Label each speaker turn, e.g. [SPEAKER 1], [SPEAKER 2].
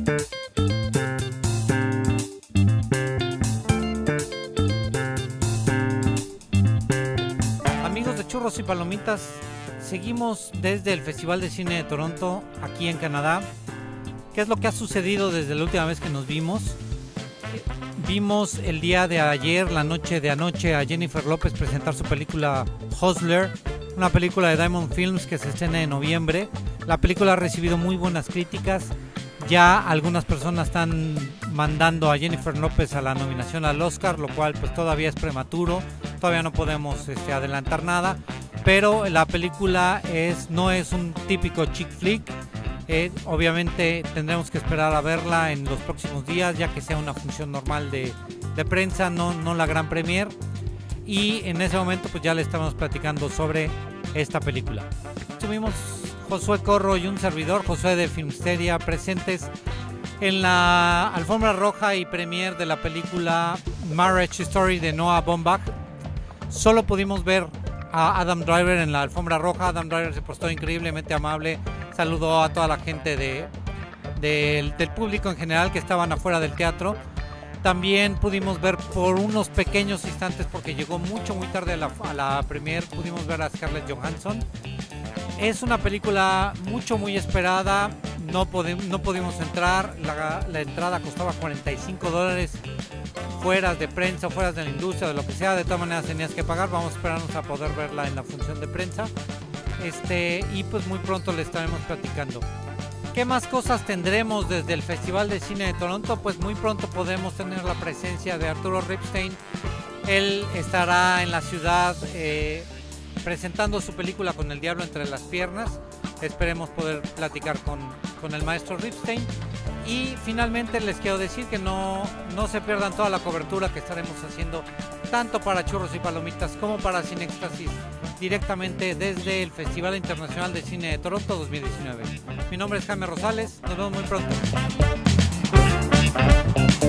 [SPEAKER 1] Amigos de Churros y Palomitas, seguimos desde el Festival de Cine de Toronto, aquí en Canadá. ¿Qué es lo que ha sucedido desde la última vez que nos vimos? Vimos el día de ayer, la noche de anoche, a Jennifer López presentar su película Hustler, una película de Diamond Films que se estrena en noviembre. La película ha recibido muy buenas críticas. Ya algunas personas están mandando a Jennifer López a la nominación al Oscar, lo cual pues todavía es prematuro, todavía no podemos adelantar nada, pero la película no es un típico chick flick. Obviamente tendremos que esperar a verla en los próximos días, ya que sea una función normal de prensa, no la gran premier, y en ese momento pues ya le estamos platicando sobre esta película. Tuvimos Josué Corro y un servidor, Josué de Filmsteria, presentes en la alfombra roja y premier de la película Marriage Story de Noah Baumbach. Solo pudimos ver a Adam Driver en la alfombra roja. Adam Driver se portó increíblemente amable, saludó a toda la gente del público en general que estaban afuera del teatro. También pudimos ver por unos pequeños instantes, porque llegó muy tarde a la premier, pudimos ver a Scarlett Johansson. Es una película muy esperada. No pudimos entrar, la entrada costaba $45 fuera de prensa, fuera de la industria, de lo que sea. De todas maneras tenías que pagar. Vamos a esperarnos a poder verla en la función de prensa, y pues muy pronto le estaremos platicando. ¿Qué más cosas tendremos desde el Festival de Cine de Toronto? Pues muy pronto podemos tener la presencia de Arturo Ripstein. Él estará en la ciudad presentando su película Con el Diablo entre las Piernas. Esperemos poder platicar con el maestro Ripstein. Y finalmente les quiero decir que no se pierdan toda la cobertura que estaremos haciendo, tanto para Churros y Palomitas como para Cinextasis, directamente desde el Festival Internacional de Cine de Toronto 2019. Mi nombre es Jaime Rosales, nos vemos muy pronto.